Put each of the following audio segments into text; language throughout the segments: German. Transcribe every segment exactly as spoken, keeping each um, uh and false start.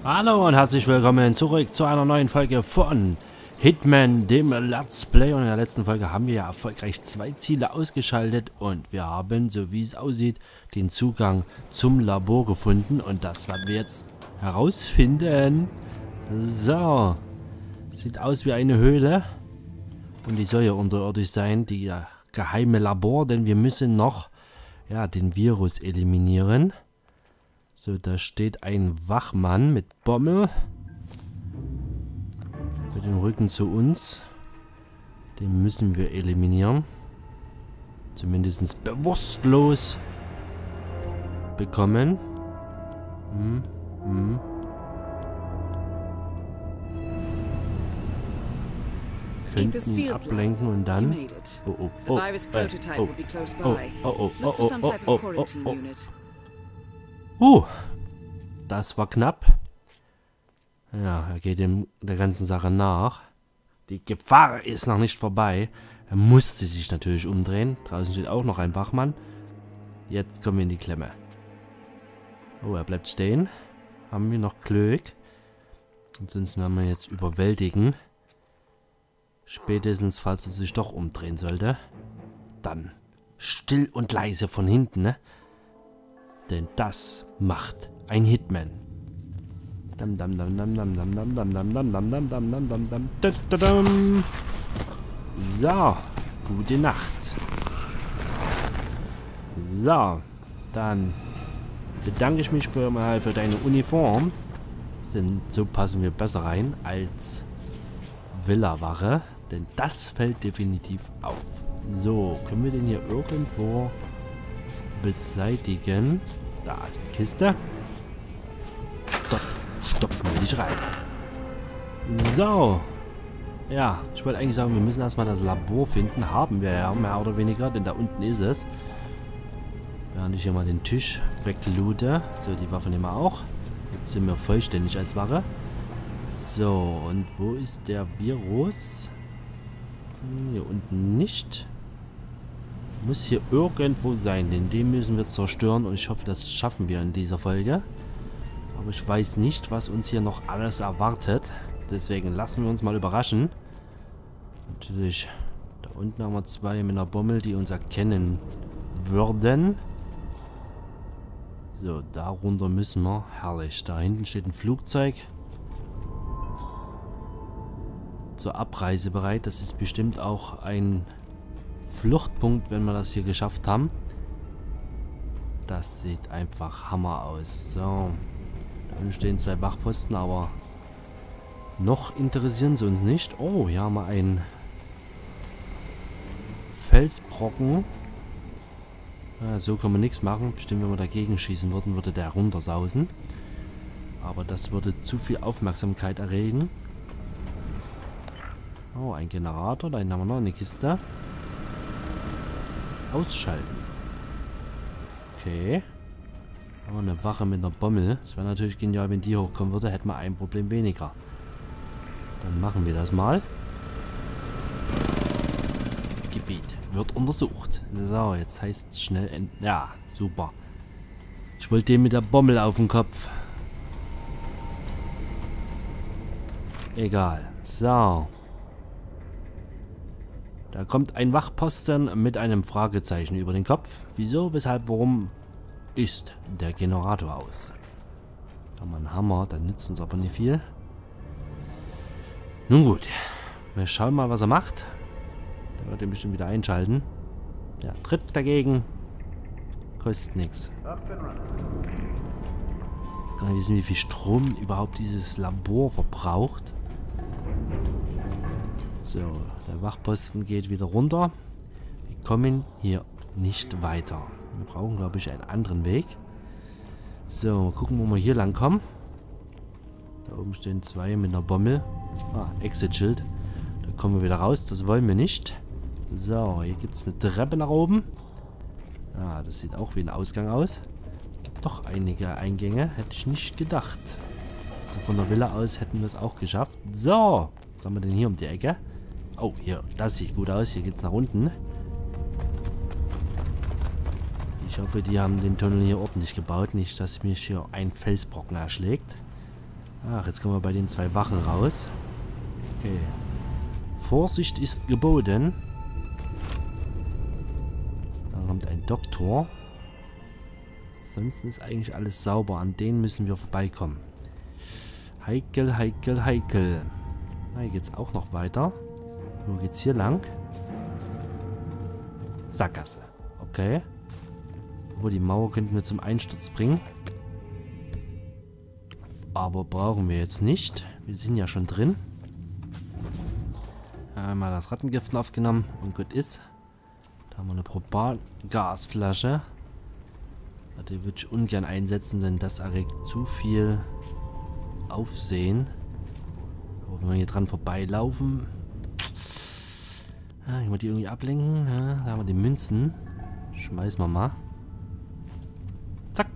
Hallo und herzlich willkommen zurück zu einer neuen Folge von Hitman, dem Let's Play. Und in der letzten Folge haben wir ja erfolgreich zwei Ziele ausgeschaltet und wir haben, so wie es aussieht, den Zugang zum Labor gefunden. Und das werden wir jetzt herausfinden. So, sieht aus wie eine Höhle und die soll ja unterirdisch sein, die geheime Labor, denn wir müssen noch ja, den Virus eliminieren. So, da steht ein Wachmann mit Bommel. Mit dem Rücken zu uns. Den müssen wir eliminieren. Zumindest bewusstlos bekommen. Hm, hm. Könnten ihn ablenken und dann... Oh, oh, oh, äh, oh, oh, oh, oh, oh, oh, oh, oh, oh. Uh, das war knapp. Ja, er geht dem der ganzen Sache nach. Die Gefahr ist noch nicht vorbei. Er musste sich natürlich umdrehen. Draußen steht auch noch ein Wachmann. Jetzt kommen wir in die Klemme. Oh, er bleibt stehen. Haben wir noch Glück. Ansonsten werden wir jetzt überwältigen. Spätestens, falls er sich doch umdrehen sollte. Dann still und leise von hinten, ne? Denn das macht ein Hitman. Dam dam dam dam dam dam dam dam dam dam dam dam dam dam dam dam dam. So, gute Nacht. So, dann bedanke ich mich für mal für deine Uniform. Sind, so passen wir besser rein als Villawache, denn das fällt definitiv auf. So, können wir den hier irgendwo beseitigen? Da ist die Kiste. Dort stopfen wir dich rein. So. Ja, ich wollte eigentlich sagen, wir müssen erstmal das Labor finden. Haben wir ja, mehr oder weniger, denn da unten ist es. Während ich hier mal den Tisch wegloote. So, die Waffe nehmen wir auch. Jetzt sind wir vollständig als Waffe. So, und wo ist der Virus? Hm, hier unten nicht. Muss hier irgendwo sein, denn den müssen wir zerstören und ich hoffe, das schaffen wir in dieser Folge. Aber ich weiß nicht, was uns hier noch alles erwartet. Deswegen lassen wir uns mal überraschen. Natürlich, da unten haben wir zwei mit einer Bommel, die uns erkennen würden. So, darunter müssen wir. Herrlich, da hinten steht ein Flugzeug. Zur Abreise bereit. Das ist bestimmt auch ein Fluchtpunkt, wenn wir das hier geschafft haben. Das sieht einfach Hammer aus. So. Da unten stehen zwei Wachposten, aber noch interessieren sie uns nicht. Oh, hier haben wir einen Felsbrocken. Ja, so kann man nichts machen. Bestimmt, wenn wir dagegen schießen würden, würde der runtersausen. Aber das würde zu viel Aufmerksamkeit erregen. Oh, ein Generator. Da haben wir noch eine Kiste. Ausschalten. Okay. Aber eine Wache mit einer Bommel. Das wäre natürlich genial, wenn die hochkommen würde, hätten wir ein Problem weniger. Dann machen wir das mal. Gebiet wird untersucht. So, jetzt heißt es schnell enden. Ja, super. Ich wollte den mit der Bommel auf dem Kopf. Egal. So. Da kommt ein Wachposten mit einem Fragezeichen über den Kopf. Wieso, weshalb, warum ist der Generator aus? Da haben wir einen Hammer, dann nützt uns aber nicht viel. Nun gut, wir schauen mal, was er macht. Der wird ihn bestimmt wieder einschalten. Der tritt dagegen. Kostet nichts. Ich kann nicht wissen, wie viel Strom überhaupt dieses Labor verbraucht. So, der Wachposten geht wieder runter. Wir kommen hier nicht weiter. Wir brauchen, glaube ich, einen anderen Weg. So, mal gucken, wo wir hier lang kommen. Da oben stehen zwei mit einer Bommel. Ah, Exit-Schild. Da kommen wir wieder raus. Das wollen wir nicht. So, hier gibt es eine Treppe nach oben. Ah, das sieht auch wie ein Ausgang aus. Gibt doch einige Eingänge. Hätte ich nicht gedacht. Also von der Villa aus hätten wir es auch geschafft. So, was haben wir denn hier um die Ecke? Oh, hier, das sieht gut aus. Hier geht es nach unten. Ich hoffe, die haben den Tunnel hier ordentlich gebaut. Nicht, dass mich hier ein Felsbrocken erschlägt. Ach, jetzt kommen wir bei den zwei Wachen raus. Okay. Vorsicht ist geboten. Da kommt ein Doktor. Ansonsten ist eigentlich alles sauber. An denen müssen wir vorbeikommen. Heikel, heikel, heikel. Na, hier geht's auch noch weiter. Wo geht's hier lang? Sackgasse. Okay. Wo die Mauer könnten wir zum Einsturz bringen. Aber brauchen wir jetzt nicht. Wir sind ja schon drin. Einmal das Rattengift aufgenommen und gut ist. Da haben wir eine Propangasflasche. Die würde ich ungern einsetzen, denn das erregt zu viel Aufsehen. Aber wenn wir hier dran vorbeilaufen. Ja, können wir die irgendwie ablenken. Ja, da haben wir die Münzen. Schmeißen wir mal. Zack.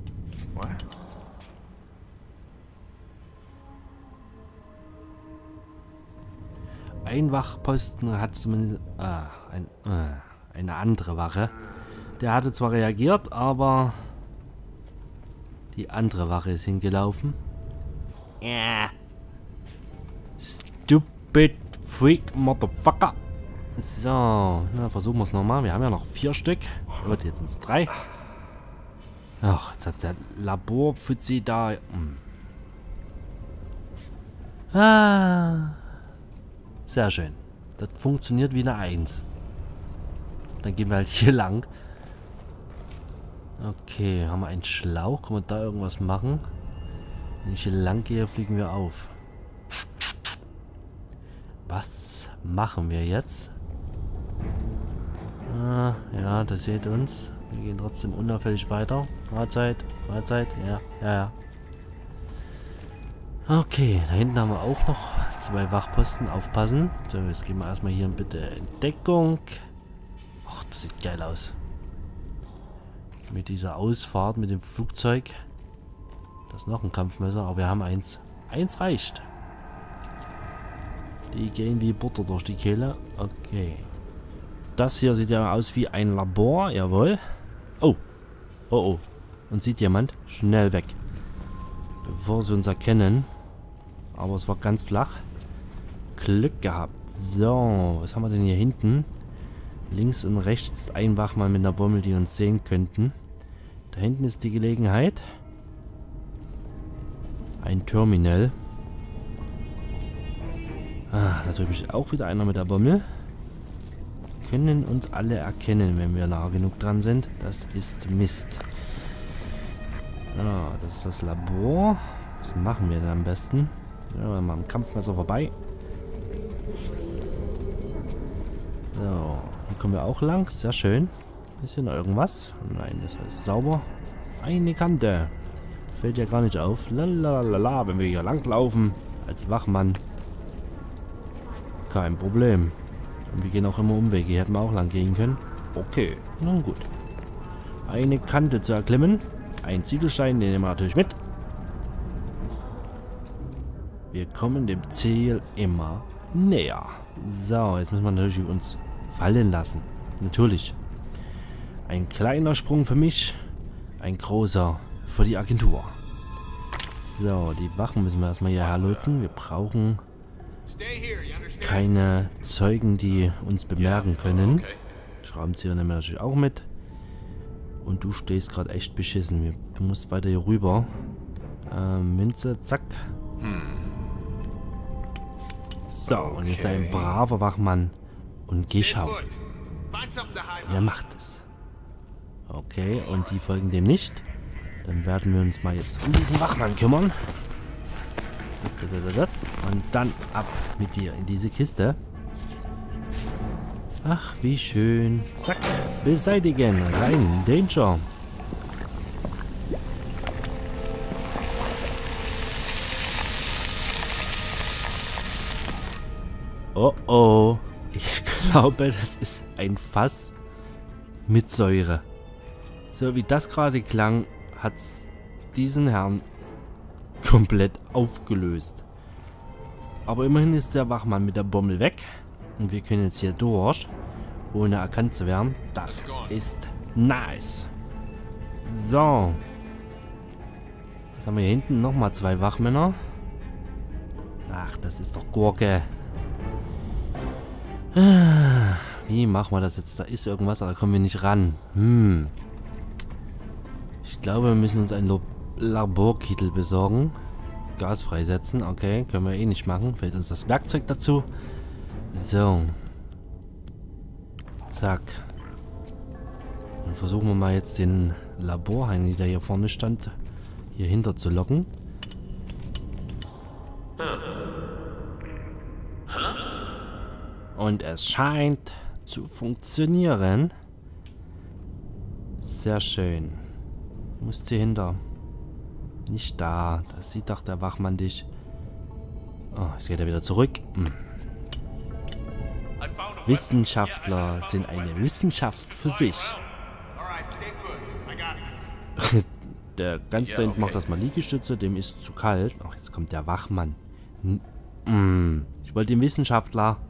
Ein Wachposten hat zumindest ah, ein, äh, eine andere Wache. Der hatte zwar reagiert, aber die andere Wache ist hingelaufen. Ja. Stupid Freak Motherfucker. So, na, versuchen wir es nochmal. Wir haben ja noch vier Stück. Gut, jetzt sind es drei. Ach, jetzt hat der Laborfuzzi da. Hm. Ah. Sehr schön. Das funktioniert wie eine Eins. Dann gehen wir halt hier lang. Okay, haben wir einen Schlauch? Können wir da irgendwas machen? Wenn ich hier lang gehe, fliegen wir auf. Was machen wir jetzt? Ah, ja, das seht uns. Wir gehen trotzdem unauffällig weiter. Mahlzeit, Mahlzeit, ja, ja, ja. Okay, da hinten haben wir auch noch zwei Wachposten. Aufpassen. So, jetzt gehen wir erstmal hier bitte in Deckung. Ach, das sieht geil aus. Mit dieser Ausfahrt mit dem Flugzeug. Das ist noch ein Kampfmesser, aber wir haben eins. Eins reicht. Die gehen wie Butter durch die Kehle. Okay. Das hier sieht ja aus wie ein Labor. Jawohl. Oh. Oh, oh. Und sieht jemand? Schnell weg. Bevor sie uns erkennen. Aber es war ganz flach. Glück gehabt. So, was haben wir denn hier hinten? Links und rechts ein Wachmann mit einer Bommel, die uns sehen könnten. Da hinten ist die Gelegenheit. Ein Terminal. Ah, da drüben ist auch wieder einer mit der Bommel. Können uns alle erkennen, wenn wir nah genug dran sind. Das ist Mist. Ja, das ist das Labor. Was machen wir denn am besten? Ja, wir machen am Kampfmesser vorbei. So, hier kommen wir auch lang. Sehr schön. Ist hier noch irgendwas? Nein, das ist sauber. Eine Kante. Fällt ja gar nicht auf. Lalalala, wenn wir hier lang laufen. Als Wachmann. Kein Problem. Und wir gehen auch immer Umwege. Hier hätten wir auch lang gehen können. Okay, nun gut. Eine Kante zu erklimmen. Ein Ziegelstein, den nehmen wir natürlich mit. Wir kommen dem Ziel immer näher. So, jetzt müssen wir natürlich uns fallen lassen. Natürlich. Ein kleiner Sprung für mich. Ein großer für die Agentur. So, die Wachen müssen wir erstmal hierher lotsen. Wir brauchen keine Zeugen, die uns bemerken können. Schraubenzieher nehmen wir natürlich auch mit. Und du stehst gerade echt beschissen. Du musst weiter hier rüber. Ähm, Münze, zack. So, und jetzt sei ein braver Wachmann. Und geh schauen. Und er macht es. Okay, und die folgen dem nicht. Dann werden wir uns mal jetzt um diesen Wachmann kümmern. Und dann ab mit dir in diese Kiste. Ach, wie schön. Zack, beseitigen. Rein, Danger. Oh oh. Ich glaube, das ist ein Fass mit Säure. So wie das gerade klang, hat es diesen Herrn komplett aufgelöst. Aber immerhin ist der Wachmann mit der Bommel weg. Und wir können jetzt hier durch, ohne erkannt zu werden. Das ist nice. So. Jetzt haben wir hier hinten nochmal zwei Wachmänner. Ach, das ist doch Gurke. Wie machen wir das jetzt? Da ist irgendwas, aber da kommen wir nicht ran. Hm. Ich glaube, wir müssen uns einen Laborkittel besorgen. Gas freisetzen. Okay, können wir eh nicht machen. Fehlt uns das Werkzeug dazu. So. Zack. Dann versuchen wir mal jetzt den Laborheini, der hier vorne stand, hier hinter zu locken. Und es scheint zu funktionieren. Sehr schön. Musst du hinter. Nicht da. Da sieht doch der Wachmann dich. Oh, jetzt geht er wieder zurück. Hm. Wissenschaftler sind eine Wissenschaft für sich. Der ganz da hinten macht das mal Liegestütze, dem ist zu kalt. Ach, jetzt kommt der Wachmann. Hm. Ich wollte den Wissenschaftler.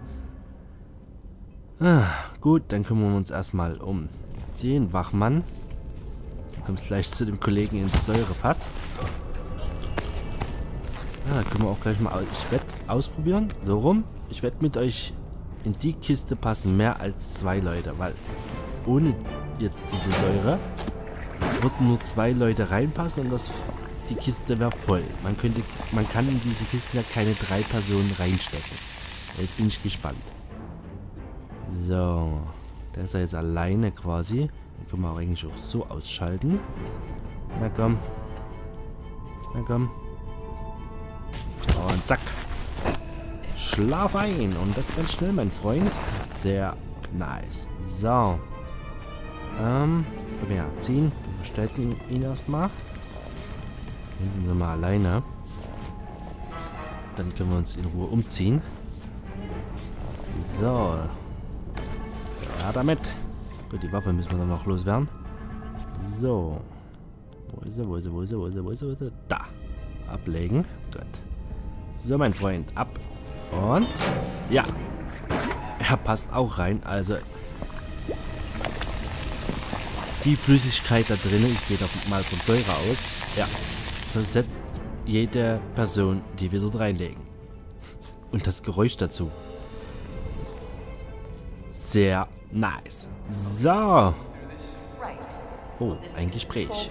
Ah, gut, dann kümmern wir uns erstmal um den Wachmann. Du kommst gleich zu dem Kollegen ins Säurefass. Ja, da können wir auch gleich mal. Ich werde ausprobieren. So rum. Ich werde mit euch in die Kiste passen mehr als zwei Leute, weil ohne jetzt diese Säure würden nur zwei Leute reinpassen und das, die Kiste wäre voll. Man könnte, man kann in diese Kisten ja keine drei Personen reinstecken. Jetzt bin ich gespannt. So, der ist ja jetzt alleine quasi. Den können wir auch eigentlich auch so ausschalten. Na komm. Na komm. Und zack. Schlaf ein. Und das ganz schnell, mein Freund. Sehr nice. So. Ähm, komm her, ziehen. Wir verstärken ihn erstmal. Hinten sind wir alleine. Dann können wir uns in Ruhe umziehen. So. Ja, damit. Gut, die Waffe müssen wir dann noch loswerden. So. Wo ist er, wo ist er, wo ist er, wo ist er, wo ist er, wo ist er? Da. Ablegen. Gut. So, mein Freund. Ab. Und. Ja. Er passt auch rein. Also. Die Flüssigkeit da drin, ich gehe doch mal von Säure aus. Ja. Zersetzt jede Person, die wir dort reinlegen. Und das Geräusch dazu. Sehr nice. So. Oh, ein Gespräch.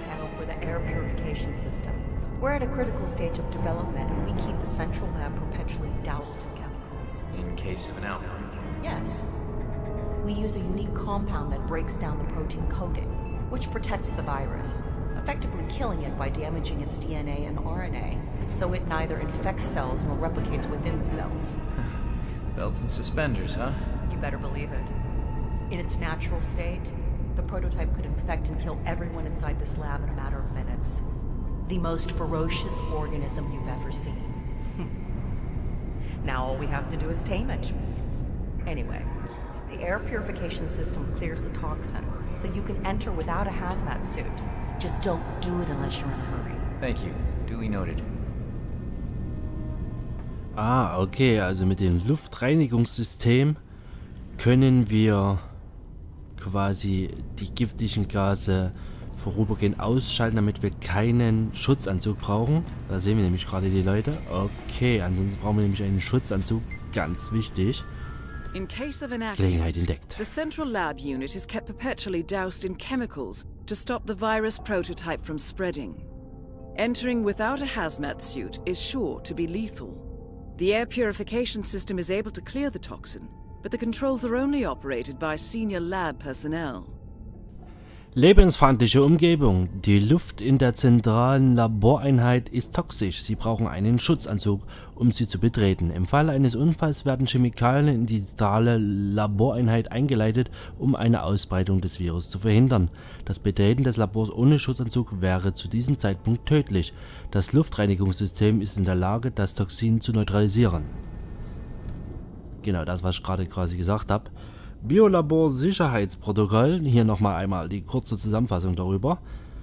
We're at a critical stage of development and we keep the central lab perpetually doused in chemicals. In case of an outbreak? Yes. We use a unique compound that breaks down the protein coating, which protects the virus, effectively killing it by damaging its D N A and R N A, so it neither infects cells nor replicates within the cells. Belts and suspenders, huh? You better believe it. In its natural state, the prototype could infect and kill everyone inside this lab in a matter of minutes. The most ferocious organism you've ever seen. Now all we have to do is tame it. Anyway, the air purification system clears the toxin, so you can enter without a hazmat suit. Just don't do it unless you're in a hurry. Thank you. Duly noted. Ah, okay, also mit dem Luftreinigungssystem können wir quasi die giftigen Gase vorübergehend ausschalten, damit wir keinen Schutzanzug brauchen. Da sehen wir nämlich gerade die Leute. Okay, ansonsten brauchen wir nämlich einen Schutzanzug. Ganz wichtig. In case of an Gelegenheit accident, entdeckt. the central lab unit is kept perpetually doused in chemicals to stop the virus prototype from spreading. Entering without a hazmat suit is sure to be lethal. The air purification system is able to clear the toxin, but the controls are only operated by senior lab personnel. Lebensfeindliche Umgebung. Die Luft in der zentralen Laboreinheit ist toxisch. Sie brauchen einen Schutzanzug, um sie zu betreten. Im Falle eines Unfalls werden Chemikalien in die zentrale Laboreinheit eingeleitet, um eine Ausbreitung des Virus zu verhindern. Das Betreten des Labors ohne Schutzanzug wäre zu diesem Zeitpunkt tödlich. Das Luftreinigungssystem ist in der Lage, das Toxin zu neutralisieren. Genau das, was ich gerade quasi gesagt habe. Biolabor-Sicherheitsprotokoll. Hier nochmal einmal die kurze Zusammenfassung darüber.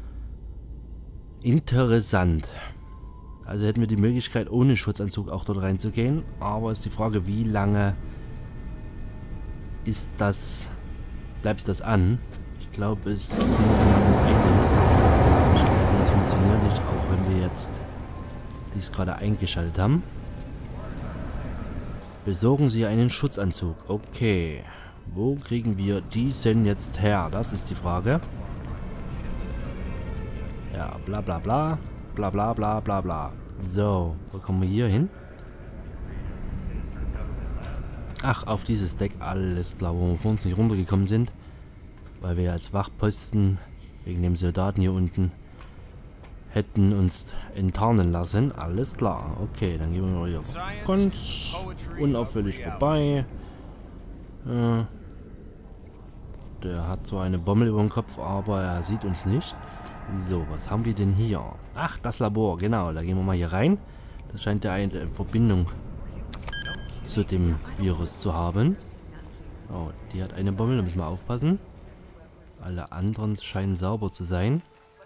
Interessant. Also hätten wir die Möglichkeit, ohne Schutzanzug auch dort reinzugehen. Aber ist die Frage, wie lange ist das, bleibt das an? Ich glaube, es ist nur ein eigenes. Ich glaube, das funktioniert nicht, auch wenn wir jetzt dies gerade eingeschaltet haben. Besorgen Sie einen Schutzanzug. Okay. Wo kriegen wir diesen jetzt her? Das ist die Frage. Ja, bla bla bla. Bla bla bla bla bla. So, wo kommen wir hier hin? Ach, auf dieses Deck. Alles klar, wo wir vor uns nicht runtergekommen sind. Weil wir als Wachposten wegen dem Soldaten hier unten hätten uns enttarnen lassen. Alles klar. Okay, dann gehen wir mal hier ganz unauffällig vorbei. Äh, der hat so eine Bommel über dem Kopf, aber er sieht uns nicht. So, was haben wir denn hier? Ach, das Labor, genau. Da gehen wir mal hier rein. Das scheint ja eine Verbindung zu dem Virus zu haben. Oh, die hat eine Bommel, da müssen wir aufpassen. Alle anderen scheinen sauber zu sein.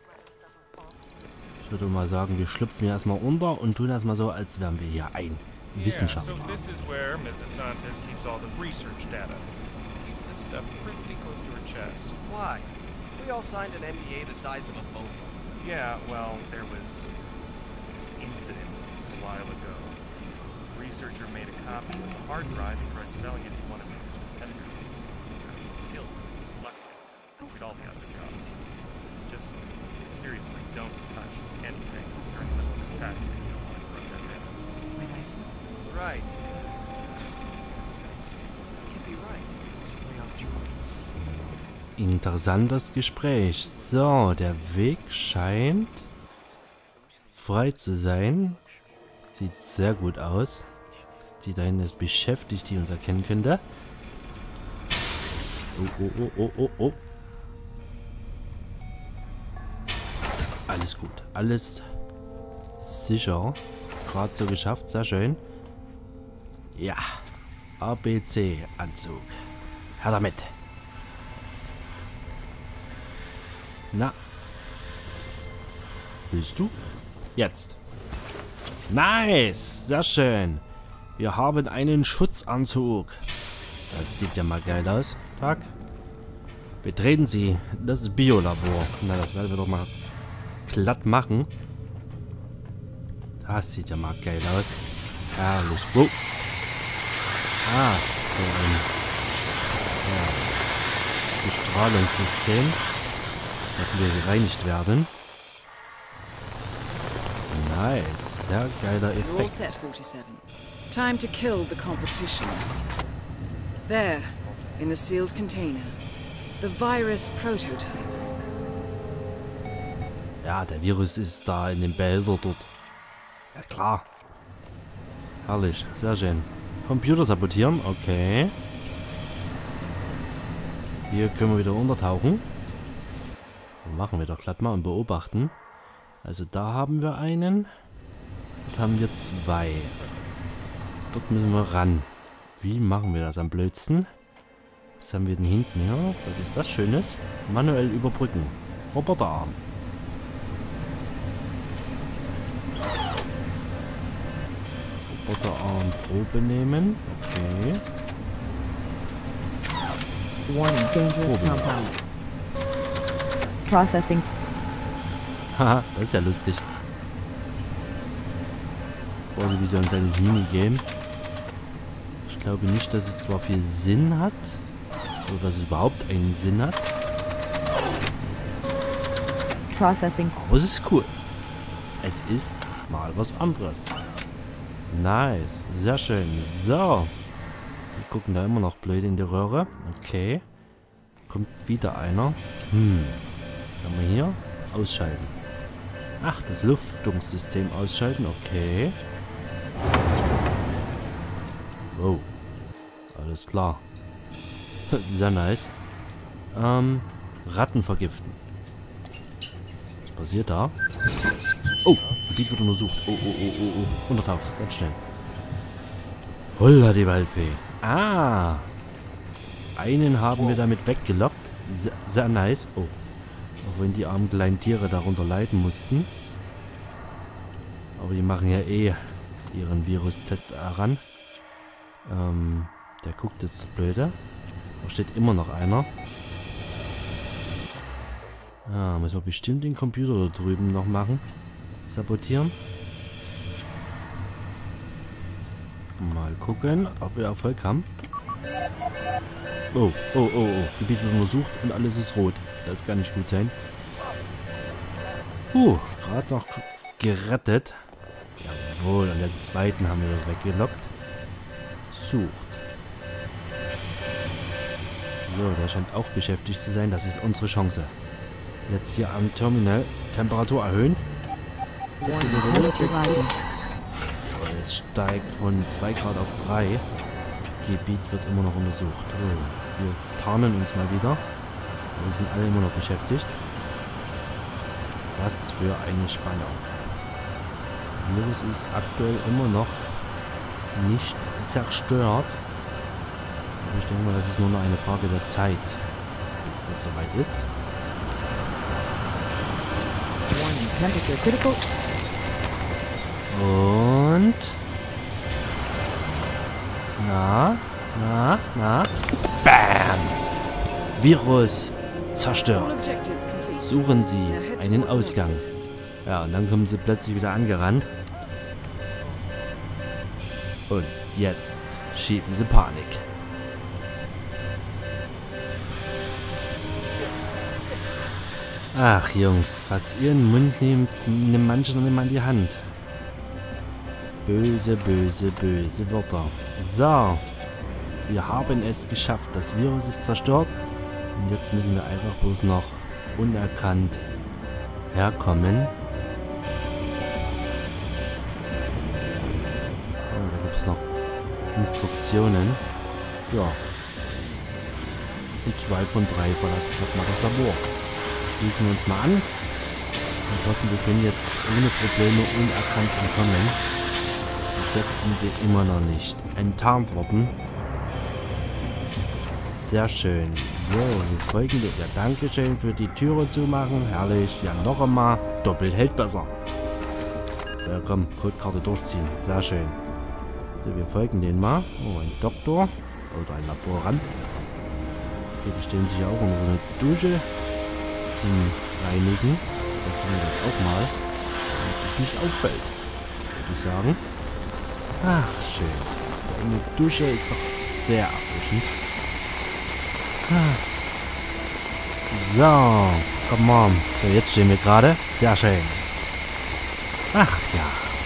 Ich würde mal sagen, wir schlüpfen hier erstmal unter und tun erstmal so, als wären wir hier ein Wissenschaftler. Yeah, so this is where Miz DeSantis keeps all the research data. Keeps this stuff pretty close to her chest. Why? We all signed an N D A the size of a phone. Yeah, well, there was this incident a while ago. A researcher made a copy of the hard drive and tried selling it to one of his competitors. I was killed. Luckily, we'd all be out of the job. Just seriously, don't touch anything during the middle of the tax if you don't want to run that down. My license? Right. Could be right. It's way off track. Interessantes Gespräch. So, der Weg scheint frei zu sein. Sieht sehr gut aus. Die da hinten ist beschäftigt, die uns erkennen könnte. Oh, oh, oh, oh, oh, oh. Alles gut. Alles sicher. Gerade so geschafft. Sehr schön. Ja. A B C-Anzug. Her damit. Na. Willst du? Jetzt. Nice. Sehr schön. Wir haben einen Schutzanzug. Das sieht ja mal geil aus. Tag. Betreten Sie das Biolabor. Na, das werden wir doch mal glatt machen. Das sieht ja mal geil aus. Herrlich. Wow. Ah, so ein ja, Bestrahlungssystem. Das will gereinigt werden. Nice. Sehr geiler You're all Effekt. set, forty-seven. Time to kill the competition. There, in the sealed container. The virus prototype. Ja, der Virus ist da in dem Behälter dort. Ja klar. Herrlich, sehr schön. Computer sabotieren, okay. Hier können wir wieder untertauchen. Machen wir doch glatt mal und beobachten. Also da haben wir einen. Dort haben wir zwei. Dort müssen wir ran. Wie machen wir das am blödsten? Was haben wir denn hinten hier? Was ist das Schönes? Manuell überbrücken. Roboterarm. Roboterarm Probe nehmen. Okay. Warning, dangerous Probe. compound. Processing. Haha, das ist ja lustig. Quasi wie so ein kleines Minigame. Ich glaube nicht, dass es zwar viel Sinn hat. Oder dass es überhaupt einen Sinn hat. Processing. Aber es ist cool. Es ist mal was anderes. Nice. Sehr schön. So. Wir gucken da immer noch blöd in die Röhre. Okay. Kommt wieder einer. Hm. Was haben wir hier? Ausschalten. Ach, das Lüftungssystem ausschalten. Okay. Wow. Alles klar. Sehr nice. Ähm, Ratten vergiften. Was passiert da? Oh, Gebiet wird untersucht. Oh, oh, oh, oh, oh. Untertaucht, ganz schnell. Holla die Waldfee. Ah. Einen haben wir damit weggelockt. Sehr, sehr nice. Oh. Auch wenn die armen kleinen Tiere darunter leiden mussten. Aber die machen ja eh ihren Virustest heran. Ähm, der guckt jetzt blöde. Da steht immer noch einer. Ah, müssen wir bestimmt den Computer da drüben noch machen. Sabotieren. Mal gucken, ob wir Erfolg haben. Oh, oh, oh, oh. Gebiet wird untersucht und alles ist rot. Das kann nicht gut sein. Uh, gerade noch gerettet. Jawohl, und den zweiten haben wir weggelockt. Sucht. So, der scheint auch beschäftigt zu sein. Das ist unsere Chance. Jetzt hier am Terminal Temperatur erhöhen. Es steigt von zwei Grad auf drei. Gebiet wird immer noch untersucht. Oh, wir tarnen uns mal wieder. Wir sind alle immer noch beschäftigt. Was für eine Spannung. Virus ist aktuell immer noch nicht zerstört. Aber ich denke mal, das ist nur noch eine Frage der Zeit, bis das soweit ist. Und... Na, na, na. Bam! Virus zerstört. Suchen Sie einen Ausgang. Ja, und dann kommen sie plötzlich wieder angerannt. Und jetzt schieben sie Panik. Ach Jungs, was ihr in den Mund nehmt, nimmt manche noch nicht mal in die Hand. Böse, böse, böse Wörter. So, wir haben es geschafft. Das Virus ist zerstört. Und jetzt müssen wir einfach bloß noch unerkannt herkommen. Oh, da gibt es noch Instruktionen. Ja. Und zwei von drei verlassen schon mal das Labor. Schließen wir uns mal an. Und hoffen, wir können jetzt ohne Probleme unerkannt entkommen. Und jetzt sind wir immer noch nicht enttarnt worden. Sehr schön. So, und folgende. Ja, Dankeschön für die Türe zumachen. Herrlich. Ja, noch einmal. Doppelt hält besser. So, komm, Codekarte durchziehen. Sehr schön. So, wir folgen denen mal. Oh, ein Doktor. Oder ein Laborant. Okay, die stehen sich auch unter so eine Dusche zum Reinigen. Da tun wir das auch mal. Damit es nicht auffällt. Würde ich sagen. Ach, schön. So eine Dusche ist doch sehr erfrischend. So, komm on. So, jetzt stehen wir gerade. Sehr schön. Ach ja.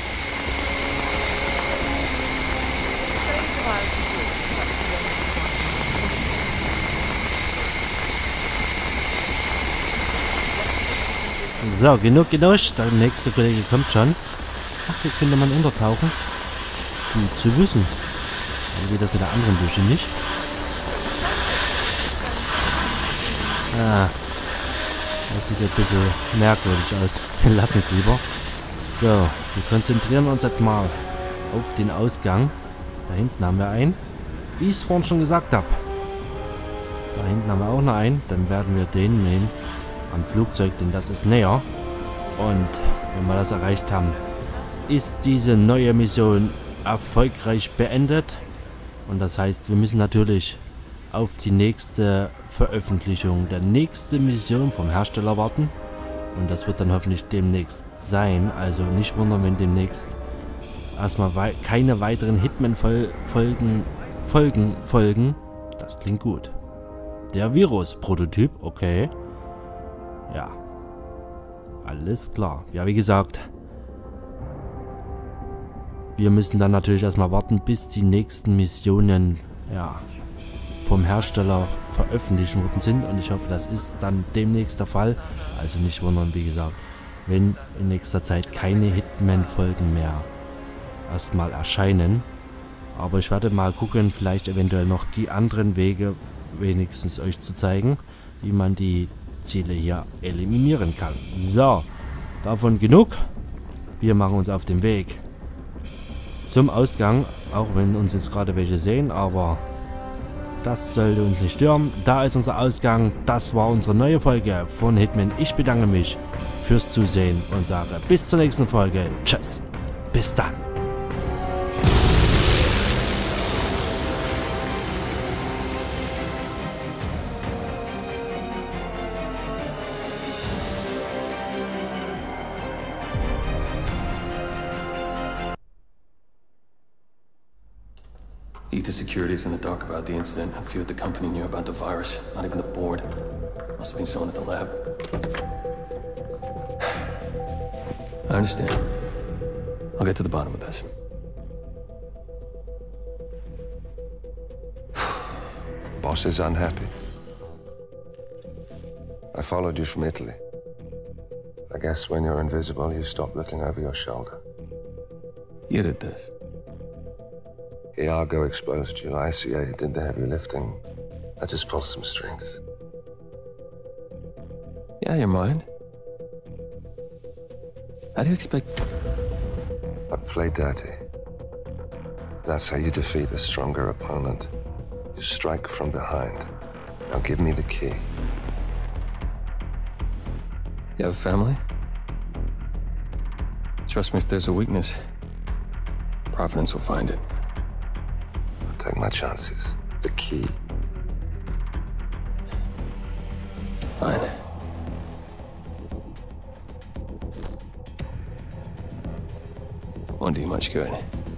So, genug genuscht. Der nächste Kollege kommt schon. Ach, hier könnte man untertauchen. Um zu wissen. Dann geht das mit der anderen Dusche nicht. Ah, das sieht ein bisschen merkwürdig aus. Wir lassen es lieber. So, wir konzentrieren uns jetzt mal auf den Ausgang. Da hinten haben wir einen. Wie ich es vorhin schon gesagt habe. Da hinten haben wir auch noch einen. Dann werden wir den nehmen am Flugzeug, denn das ist näher. Und wenn wir das erreicht haben, ist diese neue Mission erfolgreich beendet. Und das heißt, wir müssen natürlich auf die nächste Veröffentlichung der nächsten Mission vom Hersteller warten. Und das wird dann hoffentlich demnächst sein. Also nicht wundern, wenn demnächst erstmal wei keine weiteren Hitman-Folgen Folgen, Folgen. Das klingt gut. Der Virus-Prototyp, okay. Ja. Alles klar. Ja, wie gesagt, wir müssen dann natürlich erstmal warten, bis die nächsten Missionen, ja, vom Hersteller veröffentlicht worden sind. Und ich hoffe, das ist dann demnächst der Fall. Also nicht wundern, wie gesagt, wenn in nächster Zeit keine Hitman-Folgen mehr erstmal erscheinen. Aber ich werde mal gucken, vielleicht eventuell noch die anderen Wege wenigstens euch zu zeigen, wie man die Ziele hier eliminieren kann. So, davon genug. Wir machen uns auf den Weg zum Ausgang, auch wenn uns jetzt gerade welche sehen, aber das sollte uns nicht stören. Da ist unser Ausgang. Das war unsere neue Folge von Hitman. Ich bedanke mich fürs Zusehen und sage bis zur nächsten Folge. Tschüss. Bis dann. Ether Security's in the dark about the incident. A few at the company knew about the virus. Not even the board. Must have been someone at the lab. I understand. I'll get to the bottom of this. Boss is unhappy. I followed you from Italy. I guess when you're invisible, you stop looking over your shoulder. You did this. Iago exposed you. I C A did the heavy lifting. I just pulled some strings. Yeah, you're mine. How do you expect... I play dirty. That's how you defeat a stronger opponent. You strike from behind. Now give me the key. You have a family? Trust me, if there's a weakness, Providence will find it. I'll take my chances. The key. Fine. Won't do you much good.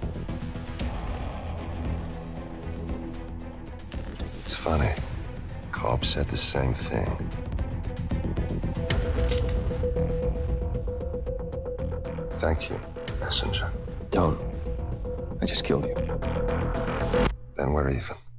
It's funny. Cobb said the same thing. Thank you, messenger. Don't. I just killed you. Then we're even.